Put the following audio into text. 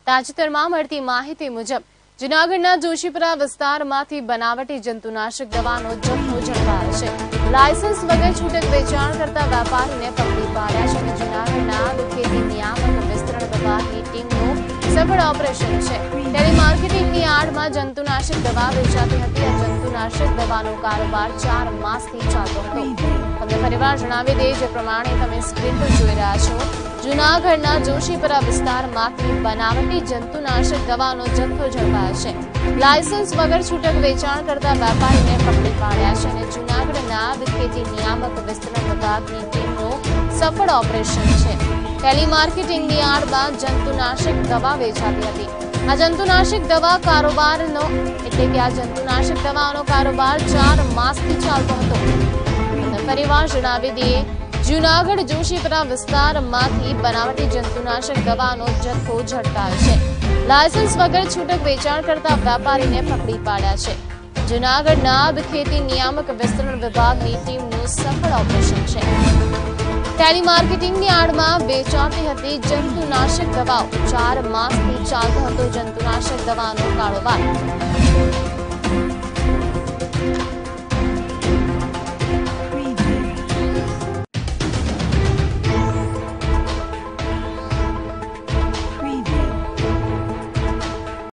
તાજેતરમાં મળતી માહિતી મુજબ જૂનાગઢના જોશીપુરા વિસ્તારમાંથી બનાવટી જંતુનાશક દવાનો જથ્થો ઝડપાયો છે. લાયસન્સ વગર છૂટક વેચાણ કરતા વેપારીને પકડી પાડ્યા છે. જૂનાગઢના ખેતી નિયામક વિસ્તરણ વિભાગની ટીમનું સફળ ઓપરેશન છે. ટેલિમાર્કેટિંગની આડમાં જંતુનાશક દવા વેચાતી હતી. આ જંતુનાશક દવાનો કારોબાર 4 માસથી ચાલતો હતો. તમને ફરીવાર જણાવી દઈએ જે પ્રમાણે તમે સ્ક્રીન પર જોઈ રહ્યા છો, જૂનાગઢના જોશીપુરા વિસ્તારમાંથી બનાવટી જંતુનાશક દવાનો જથ્થો ઝડપાયો છે. લાયસન્સ વગર છૂટક વેચાણ કરતા વેપારીને પકડી પાડ્યા છે અને જૂનાગઢના ખેતી નિયામક વિસ્તરણ વિભાગની ટીમનું સફળ ઓપરેશન છે. ટેલિમાર્કેટિંગની આડમાં જંતુનાશક દવા વેચાતી હતી. આ જંતુનાશક દવા કારોબારનો એટલે કે આ જંતુનાશક દવાનો કારોબાર 4 માસથી ચાલતો હતો. ફરીવાર જણાવી દઈએ, જૂનાગઢ જોશીપુરા વિસ્તારમાંથી બનાવટી જંતુનાશક દવાનો જથ્થો ઝડપાયો છે. લાયસન્સ વગર છૂટક વેચાણ કરતા વેપારીને પકડી પાડ્યા છે. જૂનાગઢના ખેતી નિયામક વિસ્તરણ વિભાગની ટીમનું સફળ ઓપરેશન છે. ટેલિમાર્કેટિંગની આડમાં વેચાતી હતી જંતુનાશક દવાઓ. 4 માસથી ચાલતો હતો જંતુનાશક દવાનો કારોબાર.